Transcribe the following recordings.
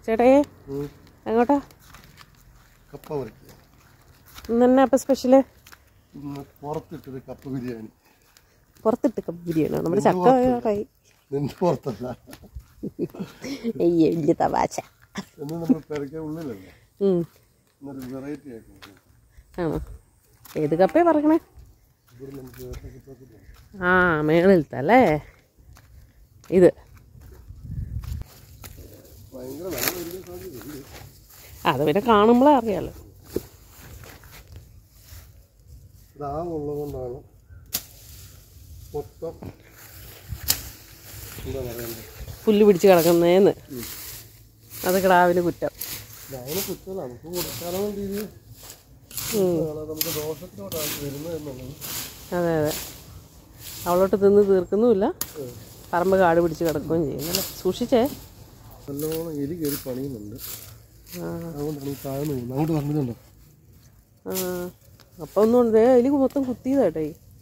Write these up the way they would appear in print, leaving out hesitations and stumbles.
ചേട്ടയെ എങ്ങോട്ടാ? കപ്പ പറിക്കുക. ഇന്നെന്നാ അപ്പം സ്പെഷ്യല്? പുറത്തിട്ടൊരു കപ്പ ബിരിയാണി. പുറത്തിട്ട് കപ്പ ബിരിയാണി? നമ്മുടെ ചക്ക കൈ പുറത്തല്ല, വലിയ തമാശ. നമ്മൾ പെരയ്ക്ക ഉള്ളിലല്ലേ, വെറൈറ്റി ആയിട്ട്. ആണോ? ഏത് കപ്പയാ പറക്കണേ? ആ, മേളിലത്തല്ലേ ഇത്. അത് പിന്നെ കാണുമ്പോഴേ അറിയാലോ. ഉള്ളതുകൊണ്ടാണ് മൊത്തം എന്താ പറയണ്ടേ, പുല്ല് പിടിച്ച് കിടക്കുന്നേന്ന്. അത് കിടാവിന് കുറ്റം. അതിന് കുറ്റമല്ല, നമുക്ക് കൊടുക്കാനുള്ള രീതിയിൽ നമുക്ക് ദോഷത്തിലോട്ടാണ് വരുന്നത് എന്നുള്ളത്. അതെ അതെ, അവളോട്ട് തിന്ന് തീർക്കുന്നുമില്ല, പറമ്പ് കാട് പിടിച്ച് കിടക്കുകയും ചെയ്യുന്നല്ലേ. സൂക്ഷിച്ചേ. നല്ലോണം എലി കയറി പണിയുന്നുണ്ട്, അതുകൊണ്ടാണ് ഈ താഴ്ന്നു പോകുന്നത്. അങ്ങോട്ട് പറഞ്ഞിട്ടുണ്ടോ? അപ്പം ഒന്നും എലി മൊത്തം കുത്തിയതാട്ടെ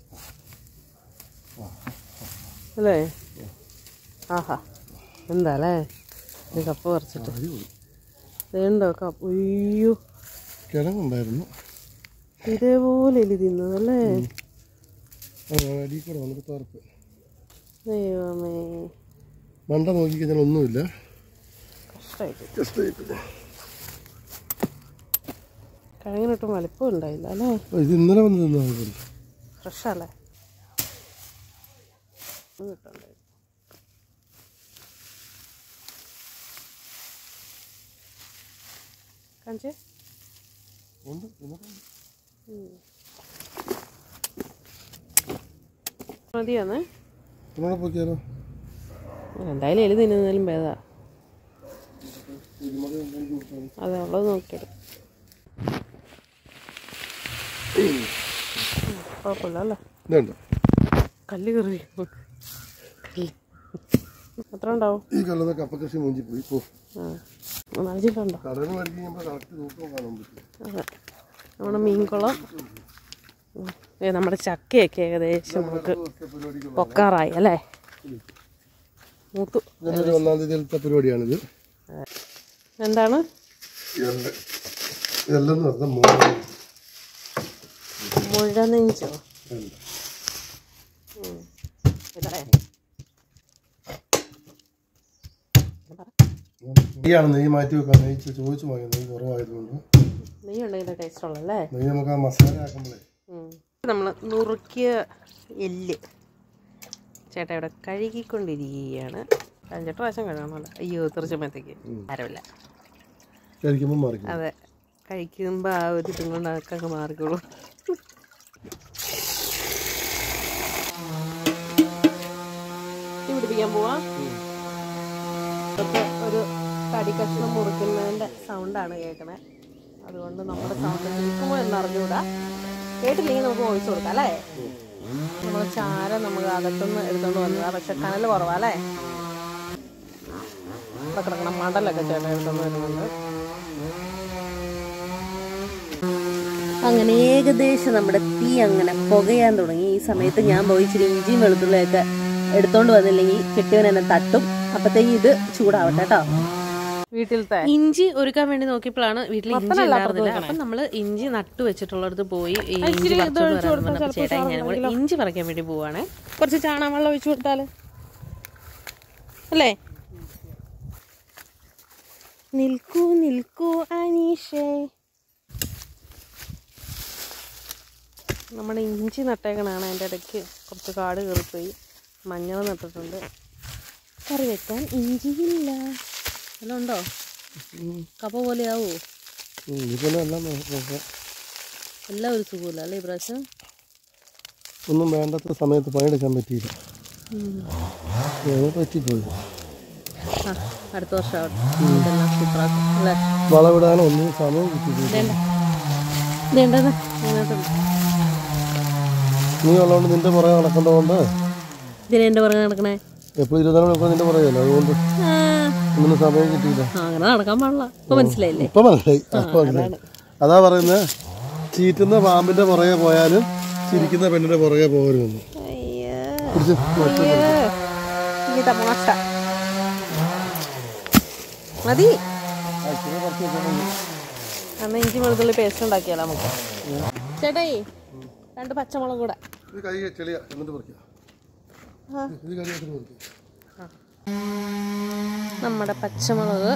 അല്ലേ? ആഹാ, എന്താ അല്ലേ ഇത് കപ്പ പറിച്ചിട്ട് വേണ്ടോ കപ്പ? അയ്യോ, കിഴങ്ങുണ്ടായിരുന്നു ഇതേപോലെ എലി തിന്നതല്ലേ. അടിക്കൂടെ വന്നിട്ട് തറപ്പ്. ദൈവമേ, മണ്ട നോക്കിക്കഴിഞ്ഞാൽ ഒന്നുമില്ല. കഷ്ടമായിട്ട്. കിഴങ്ങിനൊട്ടും വലിപ്പം ഉണ്ടായില്ല അല്ലേ? ഇത് ഇന്നലെ വന്ന് തിന്നു. ഫ്രഷല്ലേ? കാണിച്ചേ. മതിയാന്നേ. എന്തായാലും എലി തിന്നുന്നതിലും ഭേദാ. അതെ, ഉള്ളത് നോക്കിയത് കുഴപ്പമില്ല അല്ലേ? കല്ല് കയറി എത്ര ഉണ്ടാവും? ഈ കല്ലുന്ന കപ്പ കൃഷി മൂഞ്ചി പോയി. നനച്ചിട്ടുണ്ടോ? അതെ, നമ്മുടെ മീൻകുളം. നമ്മുടെ ചക്കയൊക്കെ ഏകദേശം നമുക്ക് പൊക്കാറായി അല്ലേ? മൂത്തു. 1-ാം തീയതിയിലത്തെ പരിപാടിയാണിത്. എന്താണ് മുഴനെഞ്ചോ? നെയ്യാണ്. നെയ്യ് മാറ്റി വെക്കാം. നെയ്യ് ചോദിച്ചു വാങ്ങി. നെയ്യ് കുറവായതുകൊണ്ട്. നെയ്യ് ഉണ്ടെങ്കിൽ ടേസ്റ്റ് ഉള്ളല്ലേ? നെയ്യ് നമുക്ക് ആ മസാല ആക്കുമ്പോഴേ. നമ്മൾ നുറുക്കിയ എല്ല് ചേട്ടാ ഇവിടെ കഴുകിക്കൊണ്ടിരിക്കുകയാണ്. 5-8 പ്രാവശ്യം കഴുകണമല്ലോ. അയ്യോ, തെറിച്ചപ്പോഴത്തേക്ക് ആരമില്ല. കഴിക്കുമ്പോൾ മാറിക്കും. അതെ, കഴിക്കുമ്പോൾ ആ ഒരു ഇതും കൊണ്ട് അതൊക്കെ അങ്ങ് മാറിക്കോളൂ. തീ പിടിപ്പിക്കാൻ പോവാ. ഒരു തടി കഷ്ണം മുറിക്കുന്നതിൻ്റെ സൗണ്ടാണ് കേൾക്കണേ. അതുകൊണ്ട് നമ്മുടെ സൗണ്ട് കേൾക്കുമോ എന്നറിഞ്ഞൂടാ. കേട്ടില്ലെങ്കിൽ നമുക്ക് വോയിസ് കൊടുക്കാം അല്ലേ? നമ്മൾ ചാര നമുക്ക് അകത്തുനിന്ന് എടുത്തുകൊണ്ട് വന്നതാ, പക്ഷെ കനൽ കുറവാ അല്ലേ? ഇവിടെ കിടക്കണം മടലൊക്കെ ചേട്ടൻ എടുത്തുകൊണ്ട് വരുന്നുണ്ട്. അങ്ങനെ ഏകദേശം നമ്മുടെ തീ അങ്ങനെ പുകയാൻ തുടങ്ങി. ഈ സമയത്ത് ഞാൻ പോയി ഇച്ചിരി ഇഞ്ചിയും വെളുത്തുള്ളിയൊക്കെ എടുത്തോണ്ട് വന്നില്ലെങ്കിൽ കെട്ടിയവൻ എന്നെ തട്ടും. അപ്പത്തേക്ക് ഇത് ചൂടാവട്ടെ കേട്ടോ. വീട്ടിലത്തെ ഇഞ്ചി ഒരുക്കാൻ വേണ്ടി നോക്കിയപ്പോഴാണ് വീട്ടിൽ ഇഞ്ചി ഉണ്ടായിരുന്നില്ല. അപ്പം നമ്മൾ ഇഞ്ചി നട്ടു വെച്ചിട്ടുള്ളടത്ത് പോയി ചേട്ടാ ഞാൻ ഇഞ്ചി പറിക്കാൻ വേണ്ടി പോവാണ്. കുറച്ച് ചാണകം വെള്ളം ഒഴിച്ചു കൊടുത്താല് അല്ലേ? നിൽക്കൂ നിൽക്കൂ അനീഷേ. നമ്മുടെ ഇഞ്ചി നട്ടേക്കണാണ്. അതിൻ്റെ ഇടയ്ക്ക് കുറച്ച് കാട് കയറിപ്പോയി. മഞ്ഞൾ നട്ടിട്ടുണ്ട്. കറി വെക്കാൻ ഇഞ്ചിയില്ല. എല്ലാം ഉണ്ടോ? കപ്പ പോലെ ആവോ? എല്ലാം ഒരു സുഖമില്ല അല്ലേ ഈ പ്രാവശ്യം? ഒന്നും വേണ്ടത്ര സമയത്ത് പണിയെടുക്കാൻ പറ്റിയില്ല. പറ്റിപ്പോയി. അടുത്ത വർഷം ആവട്ടെ. വളവിടാനോ ഒന്നും സമയം കിട്ടിയില്ല. നീ ഉള്ളതുകൊണ്ട് നിന്റെ പുറകെ നടക്കേണ്ടതുകൊണ്ട് ഇതിനെന്റെ പുറകെ നടക്കണേ എപ്പോഴും 24 മണിക്കൂർ നിന്റെ പുറകെയല്ലോ. അതുകൊണ്ട് ഒന്നും സമയം കിട്ടിയില്ല. അങ്ങനെ നടക്കാൻ പാടില്ല. ഇപ്പൊ മനസ്സിലായില്ലേ? ഇപ്പൊ മനസ്സിലായി. അതാ പറയുന്നത്, ചീറ്റുന്ന പാമ്പിന്റെ പുറകെ പോയാലും ചിരിക്കുന്ന പെണ്ണിന്റെ പുറകെ പോകരുതെന്ന്. മതി അന്ന് ഇഞ്ചി വെളുത്തുള്ളി പേസ്റ്റ് ഉണ്ടാക്കിയാലോ നമുക്ക്. ചേട്ടായി 2 പച്ചമുളക് കൂടെ. നമ്മുടെ പച്ചമുളക്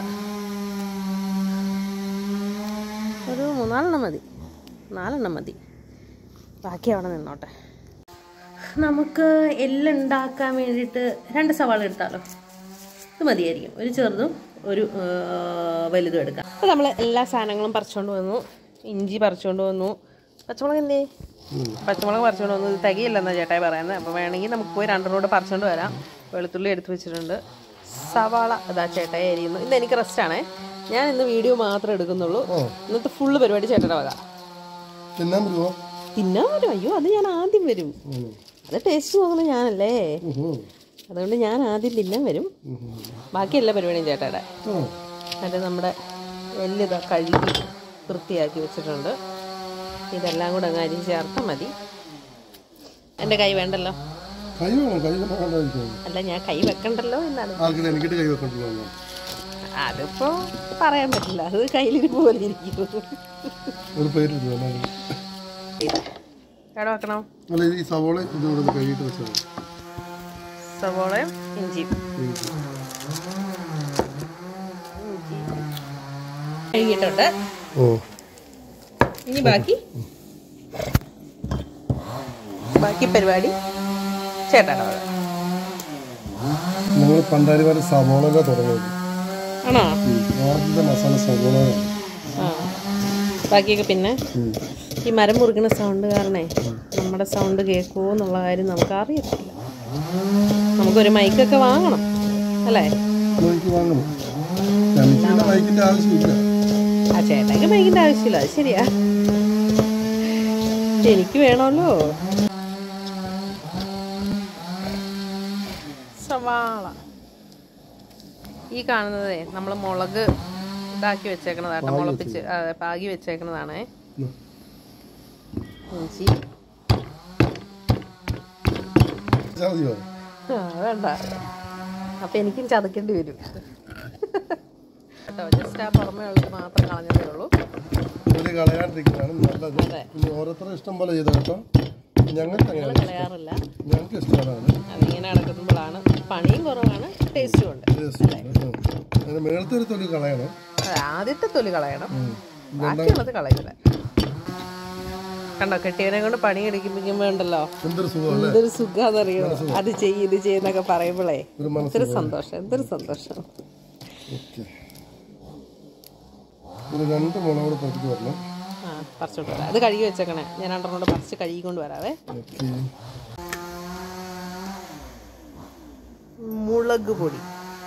ഒരു 3-4 മതി. 4 മതി. ബാക്കി അവിടെ നിന്നോട്ടെ. നമുക്ക് എല്ലാം ഉണ്ടാക്കാൻ വേണ്ടിയിട്ട് 2 സവാള എടുത്താലോ? ഇത് മതിയായിരിക്കും. ഒരു ചെറുതും ഒരു വലുതും എടുക്കാം. അപ്പോൾ നമ്മൾ എല്ലാ സാധനങ്ങളും പറിച്ചുകൊണ്ട് വന്നു. ഇഞ്ചി പറിച്ചുകൊണ്ട് വന്നു. പച്ചമുളക് എന്തേ? പച്ചമുളക് പറിച്ചുകൊണ്ട് വന്നു. ഇത് തികയില്ലെന്നാണ് ചേട്ടായി പറയുന്നത്. അപ്പോൾ വേണമെങ്കിൽ നമുക്ക് പോയി 2 കൂടെ പറിച്ചുകൊണ്ട് വരാം. വെളുത്തുള്ളി എടുത്ത് വെച്ചിട്ടുണ്ട്. സവാള അതാ ചേട്ടായി അരിയുന്നു. ഇന്ന് എനിക്ക് റെസ്റ്റാണേ. ഞാൻ ഇന്ന് വീഡിയോ മാത്രമേ എടുക്കുന്നുള്ളൂ. ഇന്നത്തെ ഫുള്ള് പരിപാടി ചേട്ടയുടെ വക. തിന്നാൻ വരും. അയ്യോ, അത് ഞാൻ ആദ്യം വരും. അത് ടേസ്റ്റ് നോക്കുന്നത് ഞാനല്ലേ. അതുകൊണ്ട് ഞാൻ ആദ്യം തിന്നാൻ വരും. ബാക്കി എല്ലാ പരിപാടിയും ചേട്ടയുടെ. എന്നിട്ട് നമ്മുടെ എല്ലിതാ കഴുകി വൃത്തിയാക്കി വെച്ചിട്ടുണ്ട്. ഇതെല്ലാം കൂടെ അങ്ങ് അരിഞ്ഞ് ചേർത്താൽ മതി. എൻ്റെ കൈ വേണ്ടല്ലോ. അല്ല, ഞാൻ കൈ വെക്കണ്ടല്ലോ എന്നാണ്. അതിപ്പോ പറയാൻ പറ്റില്ല. അത് കയ്യിലിരിപ്പ് പോലെ ഇരിക്കും. എവിടെ വെക്കണം? സവോളയും ഇഞ്ചിയും കഴുകിയിട്ടുണ്ട്. ഇനി ബാക്കി പരിപാടി ചേട്ടാണ്. നമ്മൾ പണ്ടാരിപാട് സവോള തുടങ്ങിയത് ആണോ? മസാല സവോള. ബാക്കിയൊക്കെ പിന്നെ ഈ മരം മുറിക്കുന്ന സൗണ്ട് കാരണേ നമ്മുടെ സൗണ്ട് കേൾക്കുമോ എന്നുള്ള കാര്യം നമുക്ക് അറിയത്തില്ല. നമുക്കൊരു മൈക്കൊക്കെ വാങ്ങണം അല്ലേ? ആ ചേട്ടാക്ക് മൈക്കിൻ്റെ ആവശ്യമില്ല. അത് ശരിയാ. എനിക്ക് വേണമല്ലോ. സവാള ഈ കാണുന്നതേ നമ്മൾ മുളക് ഇതാക്കി വെച്ചേക്കണതാട്ടോ. മുളപ്പിച്ച് പാകി വെച്ചേക്കണതാണേ. ഇഞ്ചി വേണ്ട. അപ്പൊ എനിക്കും ചതക്കേണ്ടി വരും കേട്ടോ. ജസ്റ്റ് ആ പുറമേ ഉള്ളത് മാത്രം കളഞ്ഞതേ ഉള്ളൂ. ഓരോരുത്തരുടെ ഇഷ്ടം പോലെ ചെയ്ത കേട്ടോ. കളയാറില്ല. അതിങ്ങനെ അടക്കുമ്പോഴാണ് പണിയും കുറവാണ്, ടേസ്റ്റും ഉണ്ട്. ആദ്യത്തെ തൊലി കളയണം, ബാക്കിയുള്ളത് കളയില്ല. കണ്ടോ, കെട്ടിയവനെ കൊണ്ട് പണി എടുക്കുമ്പോ ഉണ്ടല്ലോ എന്തൊരു സുഖാന്നറിയോ. അത് ചെയ്യ് ഇത് ചെയ്യുന്നൊക്കെ പറയുമ്പോഴേ എന്തൊരു സന്തോഷം, എന്തൊരു സന്തോഷം. പറിച്ചോണ്ട് വരാം. അത് കഴുകി വെച്ചേക്കണേ. ഞാൻ 2 കൂടെ പറിച്ച് കഴുകിക്കൊണ്ട് വരാവേ. മുളക് പൊടി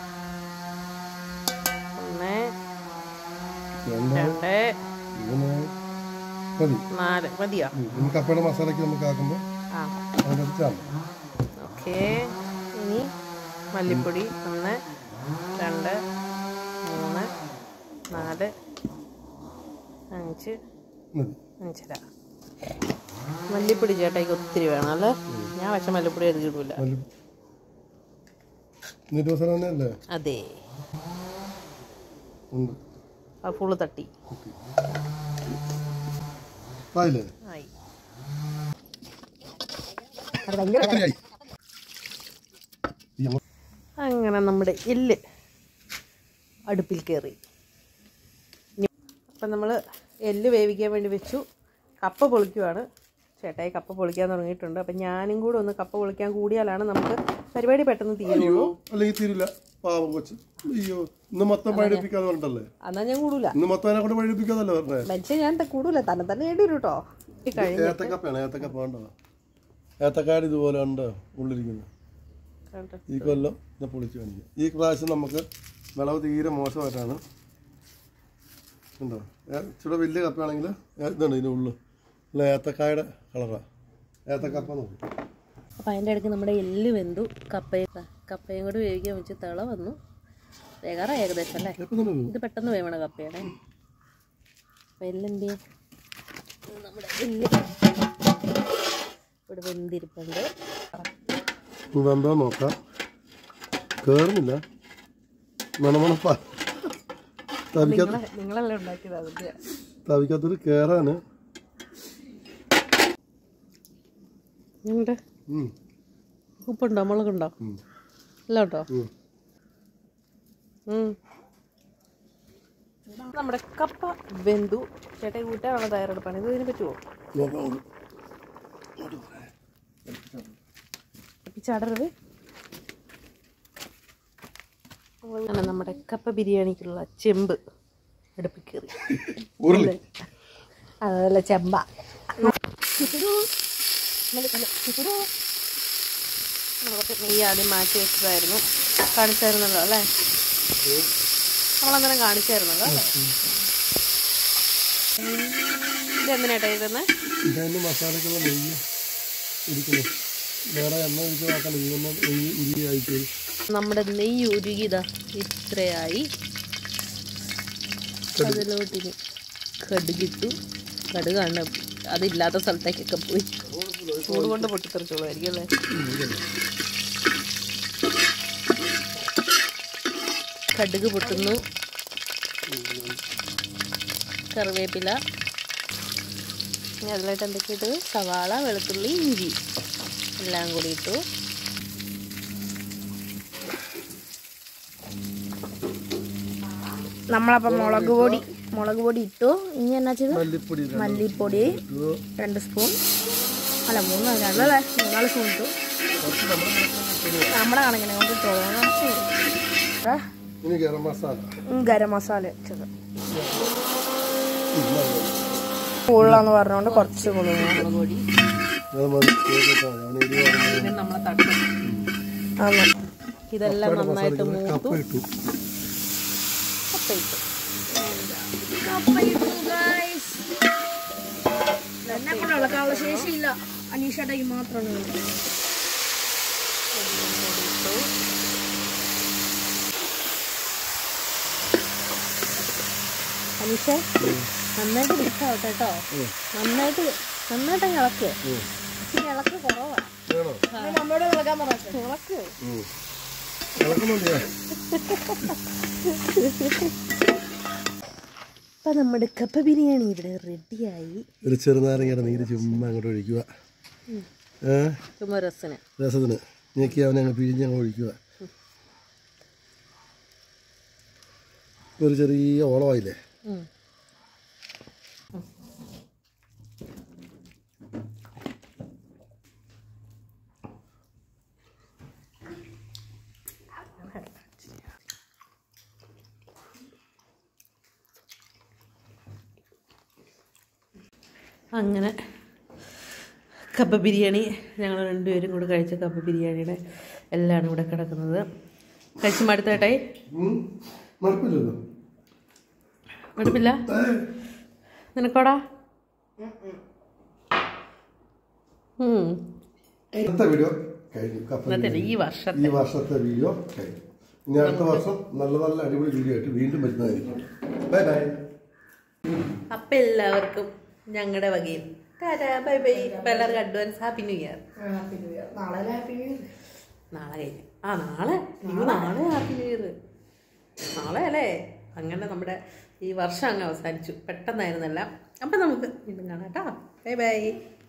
1 2 4 മതിയോ? കപ്പയുടെ മസാലയ്ക്ക് നമുക്ക് ആക്കുമ്പോൾ ഓക്കെ. ഇനി മല്ലിപ്പൊടി 1 2 3 4 5 5. മല്ലിപ്പൊടി ചേട്ടായിക്ക് ഒത്തിരി വേണം അല്ലേ? ഞാൻ പക്ഷെ മല്ലിപ്പൊടി എടുത്തിട്ടില്ല. അതെ, ആ ഫുള്ള് തട്ടി ആയി. അങ്ങനെ നമ്മുടെ എല്ല് അടുപ്പിൽ കയറി. അപ്പം നമ്മൾ എല്ല് വേവിക്കാൻ വേണ്ടി വെച്ചു. കപ്പ പൊളിക്കുവാണ്. ചേട്ടായി കപ്പ പൊളിക്കാൻ തുടങ്ങിയിട്ടുണ്ട്. അപ്പം ഞാനും കൂടെ ഒന്ന് കപ്പ പൊളിക്കാൻ കൂടിയാലാണ് നമുക്ക് പരിപാടി പെട്ടെന്ന് തീരുള്ളൂ. എന്നാ ഞാൻ കൂടൂല. മനുഷ്യ ഞാൻ കൂടൂല, തന്നെ തന്നെ വേണ്ടി വരും കേട്ടോ. ഏത്തക്കാട് ഇതുപോലെ ഉണ്ട് ഉള്ളിരിക്കുന്നത്. ഈ കൊല്ലം പൊളിച്ച് കാണിക്കുക. ഈ പ്രാവശ്യം നമുക്ക് വിളവ് തീരെ മോശമായിട്ടാണ്. ഉണ്ടോ? ഇച്ചിരി വലിയ കപ്പയാണെങ്കിൽ ഇതുണ്ട് ഇതിൻ്റെ ഉള്ളിൽ ഏത്തക്കായുടെ കളറാണ്. ഏത്തക്കപ്പ നോക്കി. അപ്പം അതിൻ്റെ ഇടയ്ക്ക് നമ്മുടെ എല്ല് വെന്തു. കപ്പയും കൂടി വേവിക്കാൻ വെച്ച് തിള വന്നു. വേകാറ ഏകദേശം അല്ലേ? ഇത് പെട്ടെന്ന് വേവണ കപ്പയാണ്. അപ്പം എല്ലെന്ത് നമ്മുടെ എല്ല് ഇവിടെ വെന്തിരിപ്പുണ്ട്. ഇതെന്താ നോക്കാം. കേറുന്നില്ല. മണമണപ്പാ നിങ്ങളല്ലേ ഉണ്ടാക്കിയത്? തവിക്കകത്തൊരു കേറാണ്. ഉപ്പുണ്ടോ മുളകുണ്ടോ എല്ലാം ഉണ്ടോ? നമ്മുടെ കപ്പ വെന്തു. ചേട്ടായി കൂട്ടാനുള്ള തയ്യാറെടുപ്പാണ്. ഇത് ഇതിന് പറ്റുമോ? ചടരുത്. അങ്ങനെ നമ്മുടെ കപ്പ ബിരിയാണിക്കുള്ള ചെമ്പ് അടുപ്പിൽ കയറി. അതല്ല ചെമ്പ. നമുക്ക് നെയ്യ് ആദ്യം മാറ്റി വെച്ചതായിരുന്നു. കാണിച്ചായിരുന്നല്ലോ അല്ലേ? നമ്മളന്നേരം കാണിച്ചായിരുന്നല്ലോ അല്ലേ? ഇതെന്തിനായിട്ടാ ഇതെന്ന്? മസാലക്കുള്ള നെയ്യ് ഇരിക്കുന്നു. വേറെ എണ്ണ ഒഴിച്ച് നോക്കാൻ നെയ്യ് ഉരുകി ആയിട്ട് നമ്മുടെ നെയ്യ് ഉരുകിയതാ ഇത്രയായി. അതിലോട്ടിന് കടുകിട്ടു. കടുകാണ് അതില്ലാത്ത സ്ഥലത്തേക്കൊക്കെ പോയി ചൂട് കൊണ്ട് പൊട്ടിത്തെറിച്ചോളുമായിരിക്കും അല്ലേ? കടുക് പൊട്ടുന്നു. കറിവേപ്പില. അതിലായിട്ട് എന്തൊക്കെ ഇട്ടു? സവാള, വെളുത്തുള്ളി, ഇഞ്ചി എല്ലാം കൂടി ഇട്ടു. നമ്മളപ്പം മുളക് പൊടി ഇട്ടു. ഇനി എന്നാ ചെയ്തു? മല്ലിപ്പൊടി 2 സ്പൂൺ, അല്ല 4 സ്പൂൺ ഇട്ടു. നമ്മുടെ കണക്കിനെ കൊണ്ട് ഇട്ടോളൂ. ഗരം മസാല വെച്ചത് കൂടുതലാന്ന് പറഞ്ഞുകൊണ്ട് കുറച്ച് മുളക് പൊടി. ഇതെല്ലാം നന്നായിട്ട് മൂത്തു. എന്നെ കൊണ്ട് ഇളക്കാനുള്ള ശേഷിയില്ല. അനീഷേട്ടയ്ക്ക് മാത്രമാണ്. അനീഷേ നന്നായിട്ട് മിക്സ് ആവട്ടെ കേട്ടോ. നന്നായിട്ട് ഇളക്ക്. ഇളക്ക് കുറവാണ്. നമ്മളോട് ഇളക്കാൻ പറഞ്ഞു. ഇളക്ക്. അപ്പം നമ്മുടെ കപ്പ ബിരിയാണി ഇവിടെ റെഡിയായി. ഒരു ചെറുനാരങ്ങയുടെ നീര് ചുമ്മാ അങ്ങോട്ട് ഒഴിക്കുക. ചുമ്മാ രസത്തിന് ഞെക്കി അവനെ അങ്ങ് പിഴിഞ്ഞ് അങ്ങ് ഒഴിക്കുക. ഒരു ചെറിയ ഓളമായില്ലേ? അങ്ങനെ കപ്പ ബിരിയാണി ഞങ്ങൾ രണ്ടുപേരും കൂടെ കഴിച്ച കപ്പ ബിരിയാണിയുടെ എല്ലാം ഇവിടെ കിടക്കുന്നത്. കഴിച്ച് മടുത്തേട്ടായി? മടുപ്പില്ല നിനക്കോടാ? ഈ വർഷത്തെ വീഡിയോ കഴിഞ്ഞു. ഇനി അടുത്ത വർഷം നല്ല നല്ല അടിപൊളി വീഡിയോ ആയിട്ട് വീണ്ടും വരുന്നതായിരിക്കും. Bye bye. അപ്പം എല്ലാവർക്കും ഞങ്ങളുടെ വകയിൽ ബൈ ബൈ. അപ്പം എല്ലാവർക്കും അഡ്വാൻസ് ഹാപ്പി ന്യൂ ഇയർ. നാളെ കഴിഞ്ഞു. നാളെ ഹാപ്പി ന്യൂ ഇയർ. നാളെ അല്ലേ? അങ്ങനെ നമ്മുടെ ഈ വർഷം അങ്ങ് അവസാനിച്ചു. പെട്ടെന്നായിരുന്നല്ല. അപ്പം നമുക്ക് വീണ്ടും കാണാം കേട്ടോ. Bye by.